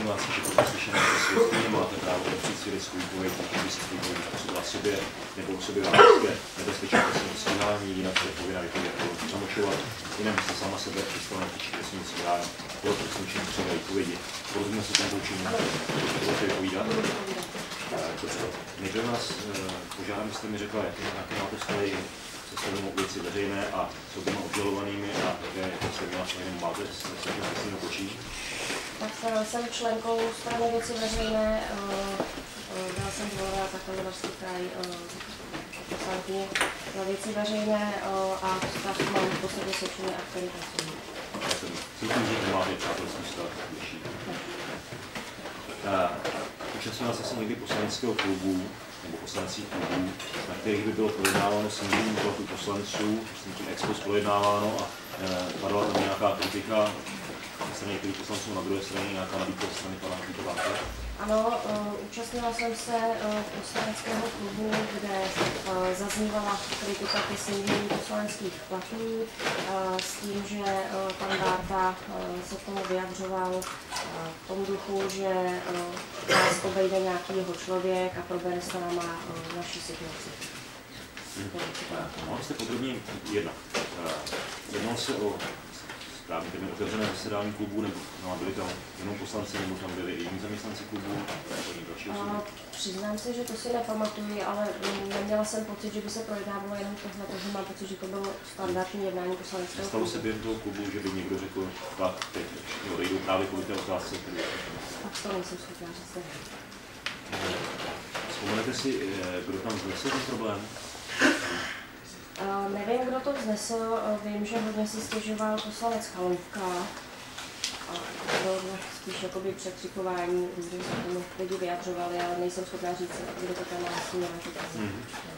vás, že pokud slyšené svědky, máte právo opřít svědeckou výpověď, pokud by se svůj výpověď působila sobě nebo osobě vážné nebezpečí trestního stíhání, jinak se povinná výpověď zamlčovat, jinak byste sama sebe přestala nepřičit trestního stíhání. Bylo to trestný čin třeba výpovědi. Porozumíme se tomu učení, budete vypovídat. Nejprve vás požádám, byste mi řekla, jaké máte vztahy se svými věci veřejné a s oběma obžalovanými a jaké jste měla s jenom máte s tím trestním počí. Tak jsem členkou strany věci veřejné, byla jsem zvolená za Karlovarský kraj poslankyně za věci veřejné a vztah mám v podstatě se všemi aktéry pracovní. Myslím, že nemáte přátelský vztah větší. Účastnila se někdy poslaneckého klubu nebo poslaneckých klubů, na kterých by bylo projednáváno snížení platu poslanců, myslím tím expos projednáváno a padala tam nějaká kritika na straně některých poslanců, na druhé straně nějaká nabídka ze strany pana Vítovánka. Ano, účastnila jsem se poslaneckého klubu, kde zaznívala kritika ke snížení poslaneckých platů s tím, že pan Bárta se k tomu vyjadřoval v tom duchu, že nás obejde nějaký jeho člověk a probere s náma naši situaci. Mohli jste podrobně jednat. Jednalo se o správně termín otevřené zasedání klubu, nebo byli tam jenom poslanci, nebo tam byli i jiní zaměstnanci klubu? Přiznám se, že to si nepamatuji, ale neměla jsem pocit, že by se projednávalo jenom tohle, protože mám pocit, že to bylo standardní jednání poslaneckého klubu. Stalo se během toho klubu, že by někdo řekl, tak teď odejdou právě kvůli té otázce? Tak to nejsem schopná říct. Vzpomenete si, kdo tam vznesl ten problém? Nevím, kdo to vznesl, vím, že hodně si stěžoval poslanec Chaloupka. Bylo spíš jakoby překřikování, kdy se tomu lidi vyjadřovali, ale nejsem schopná říct, kdo to tam vlastně měl.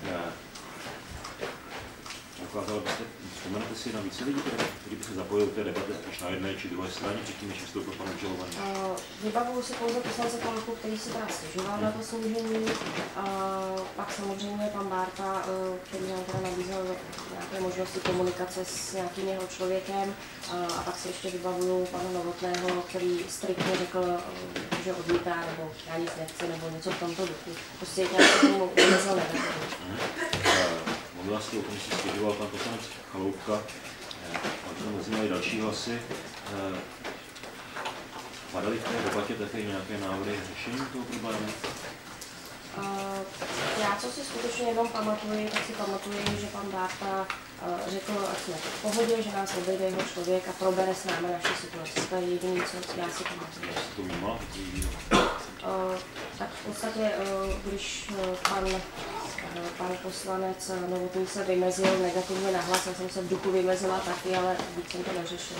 Ukázala byste, vzpomenete si na více lidí, kteří by se zapojili do té debaty spíš na jedné či druhé straně, předtím, než vystoupil pan obžalovaný? Vybavuju si pouze poslance Chaloupku, který se teda stěžoval na to snížení. Pak samozřejmě pan Bárta, který nám teda nabízel nějaké možnosti komunikace s nějakým jeho člověkem. A pak si ještě vybavuju pana Novotného, který striktně řekl, že odmítá, nebo já nic nechci, nebo něco v tomto duchu. Prostě nějak tomu vymezl negativně. Mluvila jste o tom, že se stěžoval pan poslanec Chaloupka, ale tam zazněly další hlasy. Padaly v té debatě také nějaké návrhy řešení toho problému? Já, co si skutečně jenom pamatuji, tak si pamatuju, že pan Bárta řekl, ať jsme v pohodě, že nás obejde jeho člověk a probere s námi naši situaci. To je jediné, co já si pamatuju. Jak jste to vnímala? Tak v podstatě, když pan poslanec Novotný se vymezil negativně nahlas, já jsem se v duchu vymezila taky, ale víc jsem to neřešila.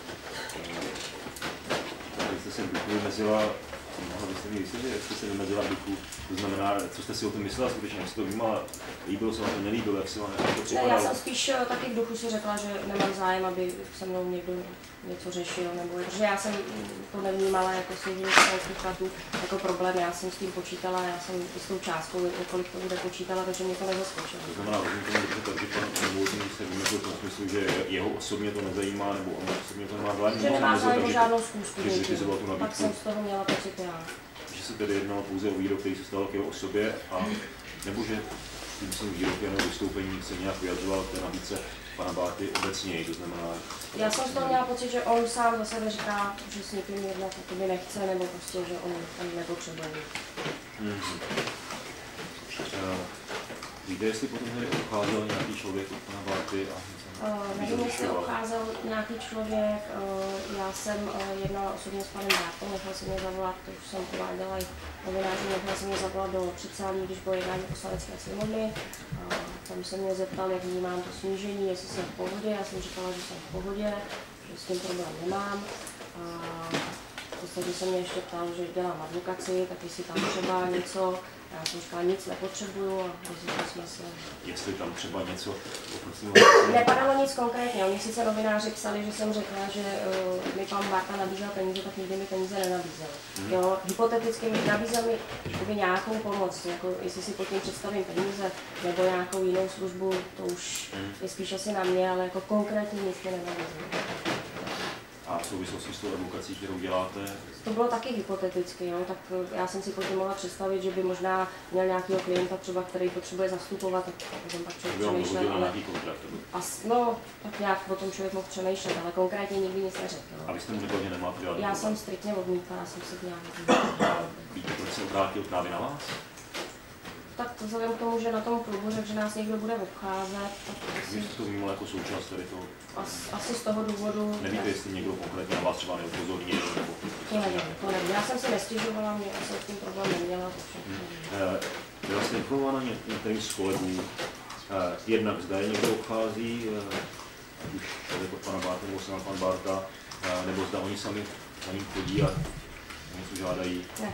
Když jste se v duchu vymezila, mohla byste mi vysvětlit, jak jste se vymezila v duchu, to znamená, co jste si o tom myslela skutečně, jak jste to vnímala, líbilo se vám to, nelíbilo, jak se vám to připadalo? Já jsem spíš taky v duchu si řekla, že nemám zájem, aby se mnou někdo něco řešil, nebo protože já jsem to nevnímala jako snížení poslaneckých platů jako problém, já jsem s tím počítala, já jsem s tou částkou, kolik to bude počítala, takže mě to nezaskočilo. To znamená, že to dobře tak, že pan Novotný se vymezil v tom smyslu, že jeho osobně to nezajímá, nebo on osobně to nemá zájem? Že nemá zájem o žádnou zkusku, pak jsem z toho měla pocit já. Že se tedy jednalo pouze o výrok, který se stal k jeho osobě, a nebo že tím svým výrokem nebo vystoupením se nějak vyjadřoval k té nabídce pana Bárty obecněji, to znamená... Já jsem z toho měla pocit, že on sám za sebe říká, že s někým jednat taky nechce, nebo prostě, že on tam nepotřebuje. Víte, jestli potom tady odcházel nějaký člověk od pana Bárty a... Nevím, jestli odcházel nějaký člověk, já jsem jednala osobně s panem Bártou, nechal si mě zavolat, to už jsem uváděla i novináři, nechal si mě zavolat do předsálí, když bylo jednání poslanecké sněmovny. Tam se mě zeptal, jak vnímám to snížení, jestli jsem v pohodě, já jsem říkala, že jsem v pohodě, že s tím problém nemám. V podstatě se mě ještě ptal, že dělám advokaci, tak jestli tam třeba něco. Já jsem říkala, nic nepotřebuju a rozhodli jsme se. Jestli tam třeba něco Nepadalo nic konkrétně. Oni sice novináři psali, že jsem řekla, že mi pan Bárta nabízel peníze, tak nikdy mi peníze nenabízel. Jo, hypoteticky mi nabízel mi nějakou pomoc, jako jestli si pod tím představím peníze nebo nějakou jinou službu, to už je spíš asi na mě, ale jako konkrétně nic mi nenabízel. A v souvislosti s tou advokací, kterou děláte? To bylo taky hypoteticky, jo? Tak já jsem si potom mohla představit, že by možná měl nějakého klienta třeba, který potřebuje zastupovat, tak potom pak člověk přemýšlel, ale... nějaký kontrakt? No, tak nějak o tom člověk mohl přemýšlet, ale konkrétně nikdy nic neřekl. A vy jste mu řekl, že nemáte žádný Já jsem striktně odmítla, já jsem se nějak... Víte, proč se obrátil právě na vás? Tak to vzhledem k tomu, že na tom klubu řekl, že nás někdo bude obcházet, tak Vy jste to vnímal jako součást tady toho? asi z toho důvodu... Nevíte, jestli někdo konkrétně na vás třeba neupozornil? Nebo... To nevím. Já jsem si nestěžovala, mě jsem s tím problém neměla. Byla jste informována některým z kolegů, jednak zda je někdo obchází, ať už člověk od pana Bárta nebo sám pan Bárta, nebo zda oni sami za ním chodí a něco žádají? Ne.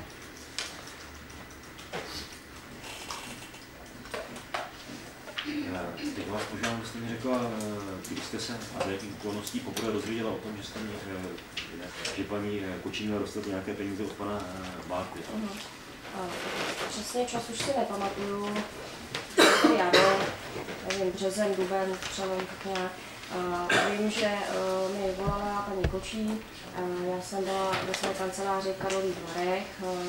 Teď vás požádám, abyste mi řekla, kdy jste se a za jakých okolností poprvé dozvěděla o tom, že paní Kočí měla dostat nějaké peníze od pana Bárty. Přesně čas už si nepamatuju. Jaro, nevím, březen, duben, přelom, tak nějak. Vím, že mi volala paní Kočí, já jsem byla ve své kanceláři v Karlových Varech.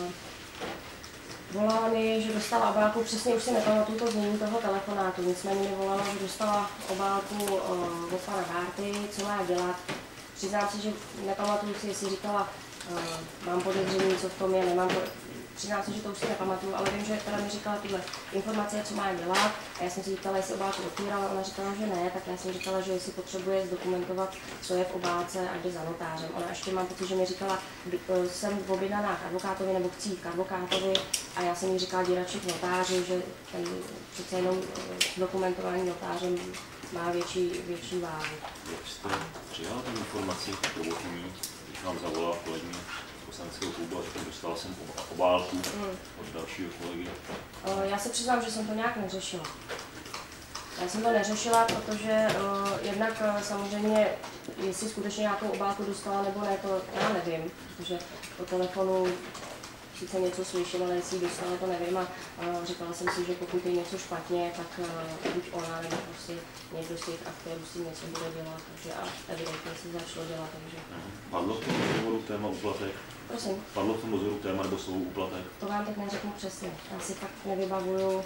Volala mi, že dostala obálku, přesně už si nepamatuju to znění toho telefonátu, nicméně mi volala, že dostala obálku od pana Bárty, co má dělat. Přiznám se, že nepamatuju si, jestli říkala, mám podezření, co v tom je, nemám přiznám se, že to už si nepamatuju, ale vím, že teda mi říkala tuhle informace, co má dělat. A já jsem si říkala, jestli obálku otvírala, ona říkala, že ne, tak já jsem říkala, že jestli potřebuje zdokumentovat, co je v obálce a jde za notářem. Ona ještě mám pocit, že mi říkala, jsem objednaná k advokátovi nebo chci jít k advokátovi a já jsem jí říkala, jdi radši k notáři, že ten přece jenom dokumentování notářem má větší váhu. Jak jste přijala tu informaci prvotní, když vám zavolala kolegyně poslaneckého klubu a řekl, dostala jsem obálku od dalšího kolegy? Já se přiznám, že jsem to nějak neřešila. Já jsem to neřešila, protože jednak samozřejmě, jestli skutečně nějakou obálku dostala nebo ne, to já nevím, protože po telefonu sice něco slyším, ale jestli ji dostala, to nevím a říkala jsem si, že pokud je něco špatně, tak buď ona nebo prostě někdo z těch aktérů si něco bude dělat, takže a evidentně si začalo dělat, takže... Padlo v tom rozhovoru téma úplatek? Prosím? Padlo v tom rozhovoru téma nebo slovo úplatek? To vám teď neřeknu přesně, já si fakt nevybavuju.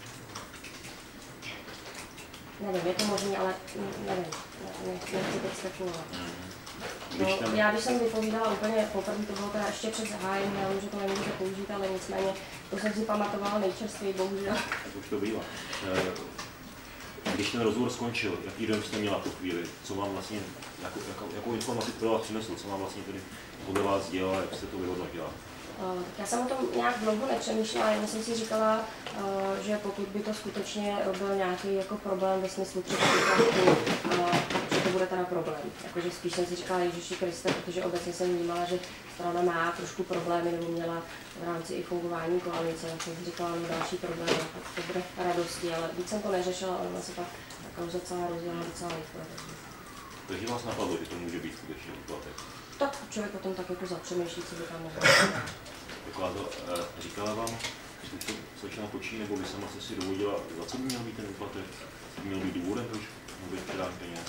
Nevím, je to možné, ale nevím, nechci teď spekulovat. Já když jsem vypovídala úplně poprvé, to bylo teda ještě před zahájením, já vím, že to nemůžete použít, ale nicméně to jsem si pamatovala nejčerstvěji, bohužel. Tak už to bývá. Když ten rozhovor skončil, jaký dojem jste měla v tu chvíli? Co vám vlastně, jakou informaci to vás přinesl? Co vám vlastně tedy podle vás dělala, jak jste to vyhodnotila? Já jsem o tom nějak dlouho nepřemýšlela, jenom jsem si říkala, že pokud by to skutečně byl nějaký jako problém ve smyslu třeba že to bude teda problém. Jakože spíš jsem si říkala, Ježiši Kriste, protože obecně jsem vnímala, že strana má trošku problémy, nebo měla v rámci i fungování koalice, tak jsem si říkala, no další problém, tak to bude radosti, ale víc jsem to neřešila, ale ona se pak ta kauza celá rozdělala docela rychle. Takže vás napadlo, že to může být skutečně úplatek? Tak člověk potom tak jako zapřemýšlí, co by tam nebylo. Říkala vám, když to slečna Kočí, nebo vy sama jste si dovodila, za co by měl být ten úplatek? Měl být důvodem, proč měl být předán peněz?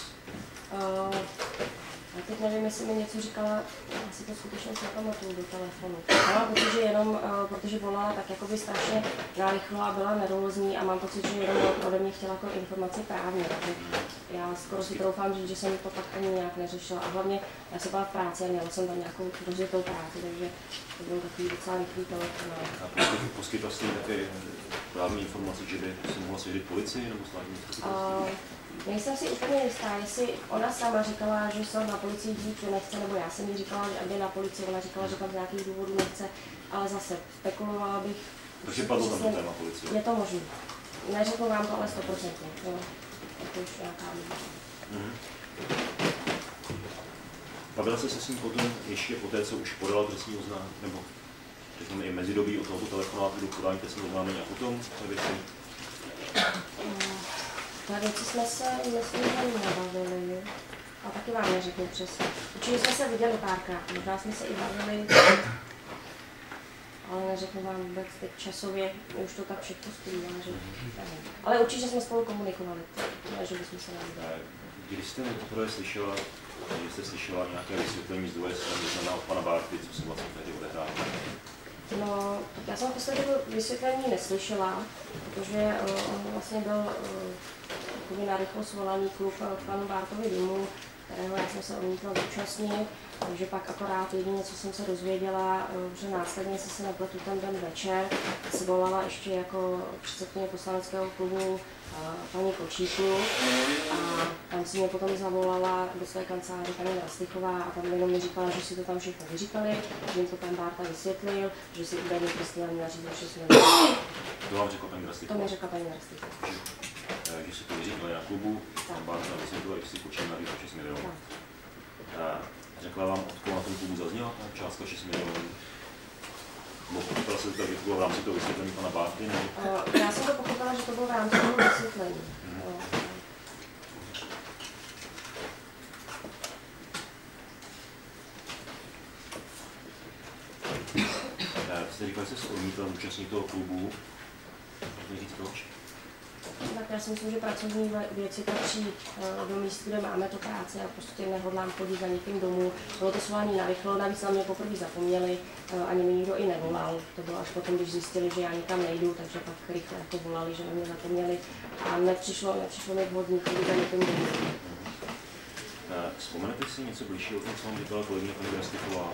Já teď nevím, jestli mi něco říkala, já si to skutečně nepamatuju do telefonu. Já mám pocit, že jenom, protože volala tak jakoby strašně narychlo a byla nervózní a mám pocit, že jenom ode mě chtěla jako informaci právně, takže já skoro si troufám říct, že jsem to pak ani nějak neřešila a hlavně já jsem byla v práci a měla jsem tam nějakou rozjetou práci, takže to byl takový docela rychlý telefon. A poskytla jste také právní informace, že by se mohla svědět policii nebo státní zastupitelství? Nejsem si úplně jistá, jestli ona sama říkala, že se na policii dít nechce, nebo já jsem jí říkala, že jde na policii, ona říkala, že tam z nějakých důvodů nechce, ale zase spekulovala bych. Takže padlo tam to téma policie? Je to možné. Neřeknu vám to, ale 100%. Jo. Je to už nějaká Bavila jste se s ním potom ještě po té, co už podala trestní oznámení, nebo řekněme i mezidobí od tohoto telefonátu do podání trestního oznámení a potom té věci? Na věci jsme se, myslím, že nebavili. A taky vám neřeknu přesně. Určitě jsme se viděli párkrát, možná jsme se i bavili, ale neřeknu vám vůbec teď časově, už to tak všechno skrývá, že nevím. Ale určitě jsme spolu komunikovali, ne, že bychom se neviděli. Když jste poprvé slyšela že jste slyšela nějaké vysvětlení z druhé strany, znamená od pana Bárty, co se vlastně tehdy odehrálo? No, já jsem v podstatě to vysvětlení neslyšela, protože on vlastně byl na rychlo svolaný klub k panu Bártovi domů, kterého já jsem se odmítla zúčastnit, takže pak akorát jediné, co jsem se dozvěděla, že následně se nepletu ten den večer, se volala ještě jako předsedkyně poslaneckého klubu paní Kočíku a tam si mě potom zavolala do své kanceláře paní Rastýchová a tam jenom mi říkala, že si to tam všechno vyříkali, že jim to pan Bárta vysvětlil, že si údajně Kristýna měla říct, že jsme To vám řekla paní Rastýchová? To mi řekla paní Rastýchová. Že si to vyříkali na klubu, pan Bárta vysvětlil, že si Kočín navíc 6 milionů. Řekla vám, odkud na tom klubu zazněla ta částka 6 milionů? Pochopila se to, že to bylo v rámci toho vysvětlení pana Bárty? Já jsem to pochopila, že to bylo v rámci toho vysvětlení. Jste říkali, že jste se odmítla účastnit toho klubu. Můžete říct proč? Tak já si myslím, že pracovní věci patří do míst, kde máme to práci a prostě nehodlám chodit za někým domů. Bylo to svolání narychlo, navíc na mě poprvé zapomněli, ani mi nikdo i nevolal. To bylo až potom, když zjistili, že já nikam nejdu, takže pak rychle jako volali, že na mě zapomněli a nepřišlo mi vhodný chodit za někým domů. Vzpomenete si něco bližšího, co vám říkala kolegyně paní Rastýchová?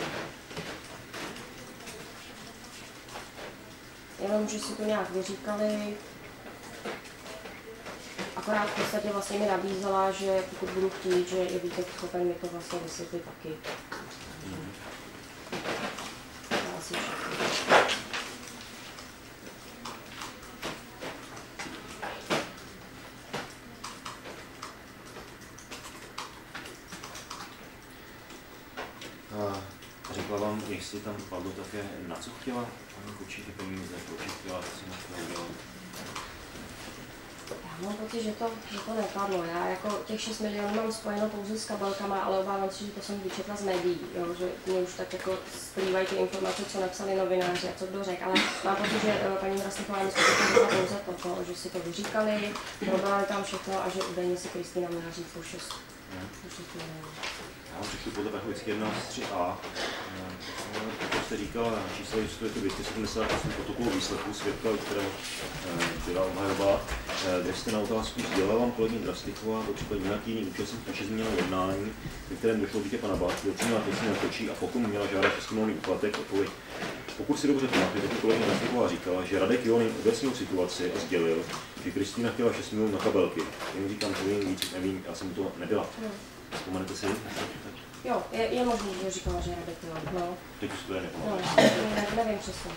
Jenom, že si to nějak vyříkali. Akorát v podstatě vlastně mi nabízela, že pokud budu chtít, že je více schopen mi to vlastně vysvětlit taky. Asi všechno. Řekla vám, jestli tam padlo také, na co chtěla paní Kočíky peníze, proč chtěla, co si nechtěla udělat? Já mám pocit, že to nepadlo. Já jako těch 6 milionů mám spojeno pouze s kabelkama, ale obávám se, že to jsem vyčetla z médií, jo, že mě už tak jako splývají ty informace, co napsali novináři a co kdo řekl, ale mám pocit, že paní Rastýchová mi skutečně řekla pouze toto, že si to vyříkali, probrali tam všechno a že údajně si Kristýna měla říct po 6 milionů. Já vám přečtu podle Vrchovický 1 z 3a. To jste říkala, číslo je to 278 protokolů výsledků svědka, kterého byla obhajoba, kde jste na otázku sdělala vám kolegyně Rastýchová, popřípadě nějaký jiný účastník na 6 milionů jednání, ve kterém došlo dítě pana Bárty, ocenila Kristýna Kočí a pokud měla žádat 6 milionů úplatek, odpověď. Pokud si dobře pamatujete, tak kolegyně Rastýchová říkala, že Radek Jonin objasnil situaci a sdělil, že Kristýna chtěla 6 milionů na kabelky. Jen říkám, to víc, nevím, já jsem to nebyla. Vzpomenete si? Jo, je možný, že říkala, že Radek Jonin. No. Teď už to je nepamatuji. No, nevím přesně.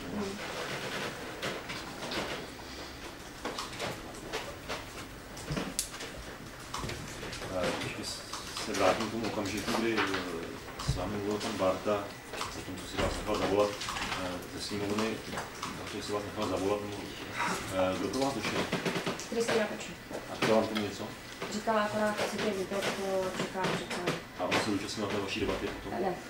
Ještě se vrátím k tomu okamžiku, kdy s vámi mluvil pan Bárta, zatím, co si vás nechal zavolat ze sněmovny, takže si vás nechal zavolat, kdo to vás došel? Kristýna Kočí. A říkala vám tomu něco? Říkala akorát, že si tě výběr, čekám. A on se účastnil na té vaší debaty potom? Ne.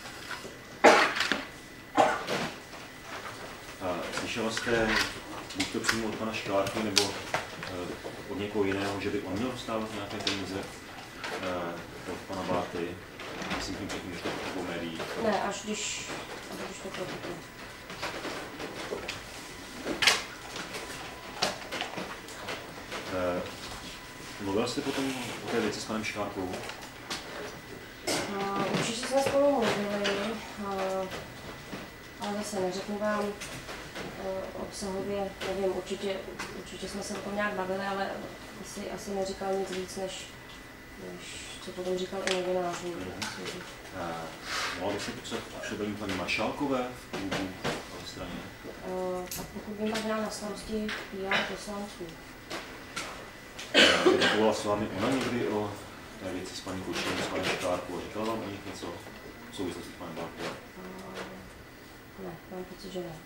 Slyšela jste buď to přímo od pana Škvárky, nebo od někoho jiného, že by on měl dostávat nějaké peníze od pana Bárty? Myslím tím předtím, že to po médiích. Ne, až když to protokol. Mluvil jste potom o té věci s panem Škvárkou? Určitě jsme spolu mluvili, ale zase neřeknu vám obsahově, nevím, určitě jsme se o tom nějak bavili, ale asi neříkal nic víc, než co potom říkal i novinářům. Mohla byste působení paní Maršálkové v klubu v straně? Tak pokud bych tak měla na starosti PR poslanců. Vypovala s vámi ona někdy o té věci s paní Kočím, s panem Škvárkou? Říkala vám o nich něco v souvislosti s panem Bártou? Ne, mám pocit, že ne.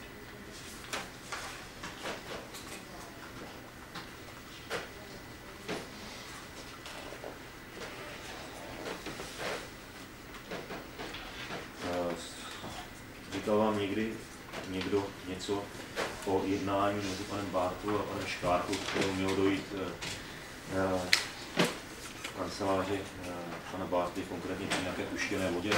Říkal vám někdy někdo něco o jednání mezi panem Bártou a panem Škvárkou, kterou mělo dojít v kanceláři pana Bárty, konkrétně při nějaké puštěné vodě?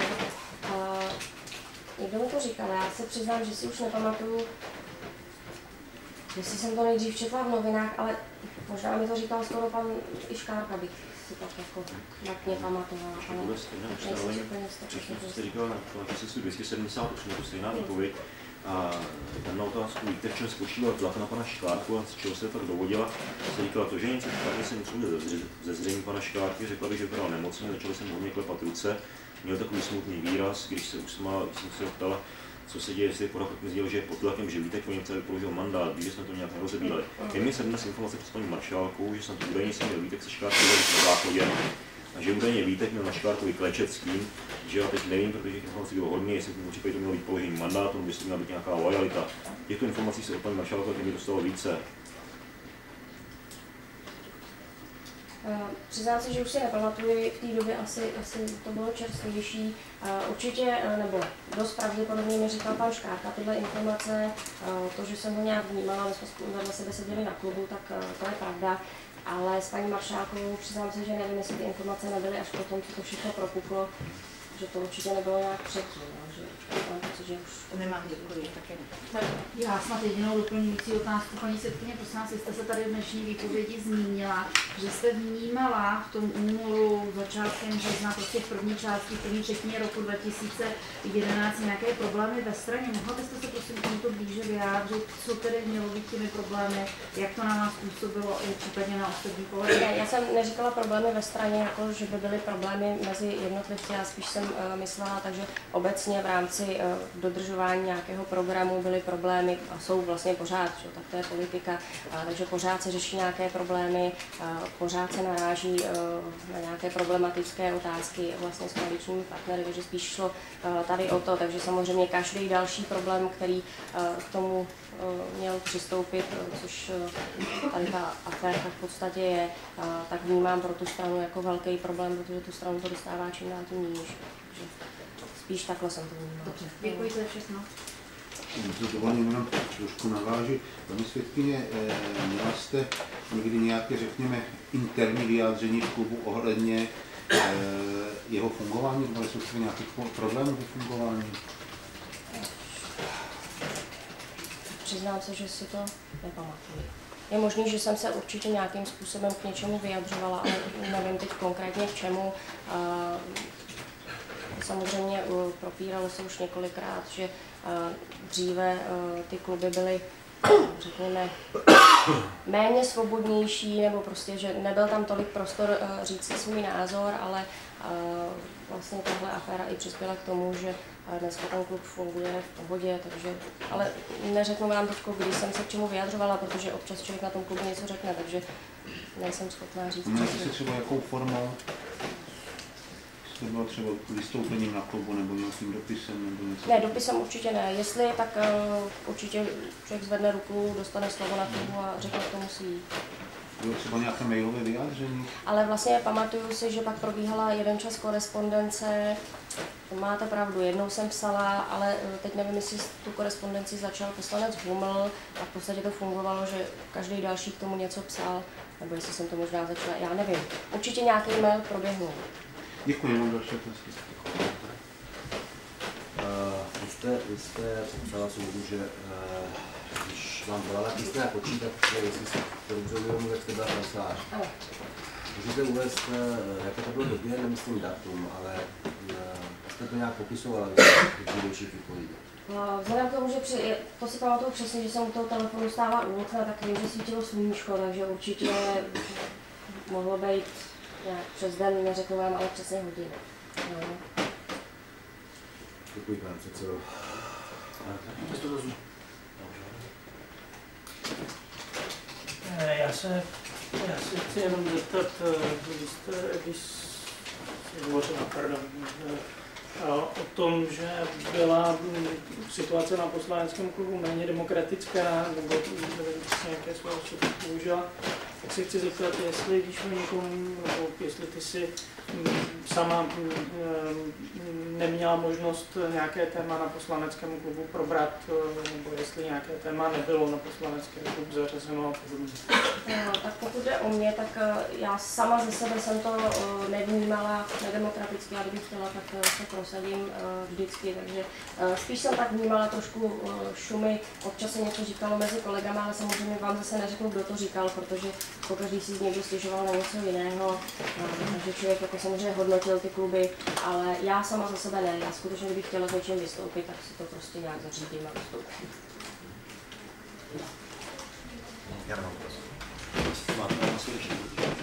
Někdo mi to říkal, já se přiznám, že si už nepamatuju, jestli jsem to nejdřív četla v novinách, ale možná mi to říkal skoro pan Iškárka, bych si tak jako matně pamatovala. Ale vůbec stejné ustanovení, přesně co jste říkala na tisku 278, je to stejná výpověď. A tam na otázku, víte, v čem spočíval tlak na pana Šklárku a z čeho se tak dovodila, se říkala to, že něco špatně se něco ze zřejmě pana Šklárky, řekla bych, že byl nemocný, začali jsem hodně klepat ruce, měl takový smutný výraz, když se usmál, když jsem se ho ptala, co se děje, jestli pořád mi sdělil, že je pod tlakem, že víte, oni celý položil mandát, ví, že jsme to nějak nerozebírali. Je mi se dnes informace přes paní maršálku, že jsem to údajně si měl Vítek se Šklárkou na záchodě, a že údajně Vítek měl na Šklárkovi klečet s tím, že já teď nevím, protože těch informací bylo hodně, jestli v tom případě to mělo být položení mandátu, nebo jestli měla být nějaká lojalita. Těchto informací se od paní maršálka mi dostalo více. Přiznám se, že už si nepamatuji, v té době asi to bylo čerstvější. Určitě, nebo dost pravděpodobně mi říkal pan Škárka tyhle informace, to, že jsem ho nějak vnímala, my jsme vedle sebe seděli na klubu, tak to je pravda. Ale s paní maršálkovou přiznám se, že nevím, jestli ty informace nebyly až potom, co to všechno propuklo, že to určitě nebylo nějak předtím, že mám pocit, že už... Nemám děkuji, také ne. Já snad jedinou doplňující otázku, paní Světkyně, prosím vás, jste se tady v dnešní výpovědi zmínila, že jste vnímala v tom únoru začátkem března, prostě v první části, v první třetině roku 2011 nějaké problémy ve straně. Mohla byste se prosím k tomuto blíže vyjádřit, co tedy mělo být těmi problémy, jak to na nás působilo i případně na ostatní kolegy? Já jsem neříkala problémy ve straně, jako že by byly problémy mezi jednotlivci, já spíš jsem myslela, takže obecně v rámci dodržování nějakého programu byly problémy a jsou vlastně pořád, že? Tak to je politika, takže pořád se řeší nějaké problémy, pořád se naráží na nějaké problematické otázky vlastně s koaličními partnery, takže spíš šlo tady o to, takže samozřejmě každý další problém, který k tomu měl přistoupit, což tady ta aférka v podstatě je, tak vnímám pro tu stranu jako velký problém, protože tu stranu to dostává čím dál tím níž. Takže spíš takhle jsem to vnímala. Dobře, děkuji za všechno. To dovolím jenom trošku navážu. Paní Světkyně, měla jste někdy nějaké, řekněme, interní vyjádření v klubu ohledně jeho fungování, nebo jsou třeba nějakých problémů ve fungování? Přiznám se, že si to nepamatuji. Je možné, že jsem se určitě nějakým způsobem k něčemu vyjadřovala, ale nevím teď konkrétně k čemu. Samozřejmě propíralo se už několikrát, že dříve ty kluby byly, řekněme, méně svobodnější, nebo prostě, že nebyl tam tolik prostor říct si svůj názor, ale vlastně tahle aféra i přispěla k tomu, že dneska ten klub funguje v pohodě, takže, ale neřeknu vám teď, když jsem se k čemu vyjadřovala, protože občas člověk na tom klubu něco řekne, takže nejsem schopná říct. Máte si třeba jakou formou? To bylo třeba vystoupením na klubu nebo nějakým dopisem nebo něco? Ne, dopisem určitě ne. Jestli, tak určitě člověk zvedne ruku, dostane slovo na klubu a řekne k tomu svý. Bylo třeba nějaké mailové vyjádření? Ale vlastně pamatuju si, že pak probíhala jeden čas korespondence. Máte pravdu, jednou jsem psala, ale teď nevím, jestli tu korespondenci začal poslanec Huml a v podstatě to fungovalo, že každý další k tomu něco psal, nebo jestli jsem to možná začala, já nevím. Určitě nějaký mail proběhnul. Děkuji, mám další otázky. Vy jste popsala soudu, že když vám volala písně a počítat, jestli se to dobře uvědomuji, jak jste byla kancelář. Můžete uvést, jaké to bylo době, nemyslím datum, ale jste to nějak popisovala v dílčích výpovědí. Vzhledem k tomu, že to si pamatuju přesně, že jsem u toho telefonu stála u okna, tak vím, že svítilo sluníčko, takže určitě mohlo být nějak přes den, neřeknu vám, ale přesně hodinu. No. Děkuji, pane předsedo. Já se chci jenom zeptat, když jsi hovořila, o tom, že byla situace na poslaneckém klubu méně demokratická, nebo nevím, jaké slovo se použila, Tak se chci zeptat, jestli když o někom, nebo jestli ty si sama neměla možnost nějaké téma na poslaneckém klubu probrat, nebo jestli nějaké téma nebylo na poslanecký klub zařazeno a podobně. Tak pokud jde o mě, tak já sama ze sebe jsem to nevnímala nedemokraticky, a kdybych chtěla, tak se prosadím vždycky, takže spíš jsem tak vnímala trošku šumy, občas se něco říkalo mezi kolegama, ale samozřejmě vám zase neřeknu, kdo to říkal, protože pokaždý si někdo stěžoval na něco jiného, takže člověk jako samozřejmě hodnotil ty kluby, ale já sama za sebe ne, já skutečně, kdybych chtěla s něčím vystoupit, tak si to prostě nějak zařídím a vystoupím. Já mám to. Máte tam asi